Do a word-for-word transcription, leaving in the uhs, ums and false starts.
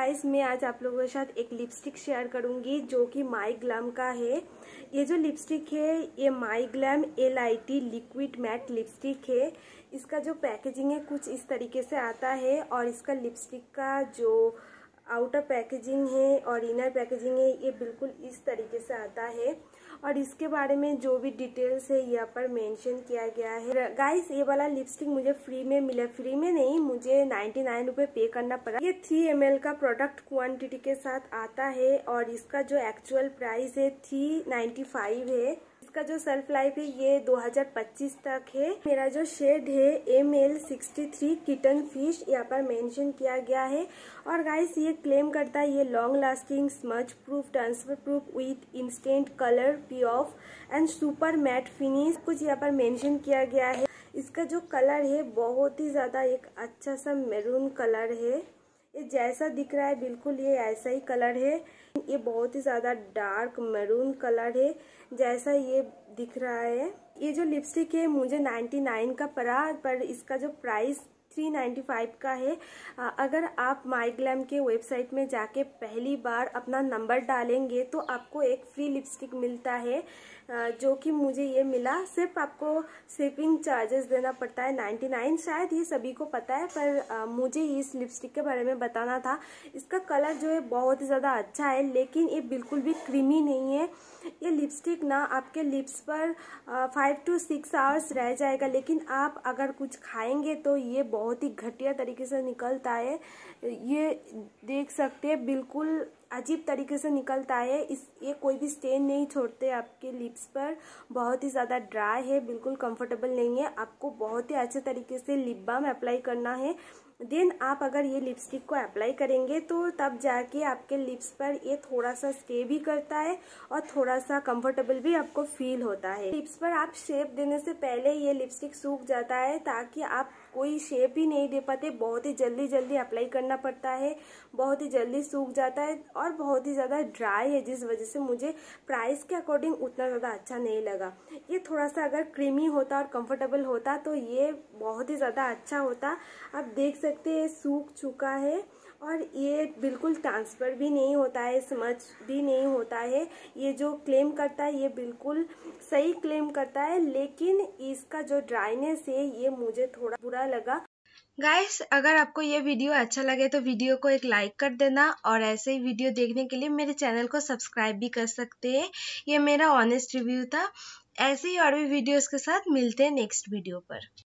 Guys, मैं आज आप लोगों के साथ एक लिपस्टिक शेयर करूंगी जो कि माई ग्लैम का है। ये जो लिपस्टिक है ये my glam L I T liquid matte lipstick है। इसका जो पैकेजिंग है कुछ इस तरीके से आता है और इसका लिपस्टिक का जो आउटर पैकेजिंग है और इनर पैकेजिंग है ये बिल्कुल इस तरीके से आता है। और इसके बारे में जो भी डिटेल्स है यहाँ पर मेंशन किया गया है। गाइस, ये वाला लिपस्टिक मुझे फ्री में मिला, फ्री में नहीं, मुझे नाइन्टी नाइन रुपये पे करना पड़ा। ये थ्री एम एल का प्रोडक्ट क्वांटिटी के साथ आता है और इसका जो एक्चुअल प्राइस है थ्री नाइन्टी फाइव है। इसका जो सेल्फ लाइफ है ये दो हज़ार पच्चीस तक है। मेरा जो शेड है M L sixty three kitten fish यहाँ पर मेंशन किया गया है। और गाइस, ये क्लेम करता है ये long lasting, smudge proof, transfer proof with instant colour pay off and super matte finish, कुछ यहाँ पर मेंशन किया गया है। इसका जो कलर है बहुत ही ज्यादा एक अच्छा सा मैरून कलर है। ये जैसा दिख रहा है बिल्कुल ये ऐसा ही कलर है। ये बहुत ही ज्यादा डार्क मैरून कलर है जैसा ये दिख रहा है। ये जो लिपस्टिक है मुझे नाइन्टी नाइन का पड़ा, पर इसका जो प्राइस थ्री नाइन्टी फाइव का है। अगर आप माई ग्लैम के वेबसाइट में जाके पहली बार अपना नंबर डालेंगे तो आपको एक फ्री लिपस्टिक मिलता है, जो कि मुझे ये मिला। सिर्फ आपको शिपिंग चार्जेस देना पड़ता है नाइन्टी नाइन, शायद ये सभी को पता है, पर मुझे इस लिपस्टिक के बारे में बताना था। इसका कलर जो है बहुत ही ज़्यादा अच्छा है, लेकिन ये बिल्कुल भी क्रीमी नहीं है। ये लिपस्टिक ना आपके लिप्स पर फाइव टू सिक्स आवर्स रह जाएगा, लेकिन आप अगर कुछ खाएंगे तो ये बहुत ही घटिया तरीके से निकलता है। ये देख सकते हैं बिल्कुल अजीब तरीके से निकलता है। इस ये कोई भी स्टेन नहीं छोड़ते आपके लिप्स पर। बहुत ही ज़्यादा ड्राई है, बिल्कुल कंफर्टेबल नहीं है। आपको बहुत ही अच्छे तरीके से लिप बाम अप्लाई करना है। देन आप अगर ये लिपस्टिक को अप्लाई करेंगे तो तब जाके आपके लिप्स पर ये थोड़ा सा स्टे भी करता है और थोड़ा सा कंफर्टेबल भी आपको फील होता है। लिप्स पर आप शेप देने से पहले ये लिपस्टिक सूख जाता है, ताकि आप कोई शेप ही नहीं दे पाते। बहुत ही जल्दी जल्दी अप्लाई करना पड़ता है, बहुत ही जल्दी सूख जाता है और बहुत ही ज़्यादा ड्राई है, जिस वजह से मुझे प्राइस के अकॉर्डिंग उतना ज़्यादा अच्छा नहीं लगा। ये थोड़ा सा अगर क्रीमी होता और कंफर्टेबल होता तो ये बहुत ही ज़्यादा अच्छा होता। आप देख सकते हैं सूख चुका है और ये बिल्कुल ट्रांसफर भी नहीं होता है, स्मज भी नहीं होता है। ये जो क्लेम करता है ये बिल्कुल सही क्लेम करता है, लेकिन इसका जो ड्राइनेस है ये मुझे थोड़ा बुरा लगा। गाइस, अगर आपको ये वीडियो अच्छा लगे तो वीडियो को एक लाइक कर देना और ऐसे ही वीडियो देखने के लिए मेरे चैनल को सब्सक्राइब भी कर सकते हैं। ये मेरा ऑनेस्ट रिव्यू था। ऐसे ही और भी वीडियोस के साथ मिलते हैं नेक्स्ट वीडियो पर।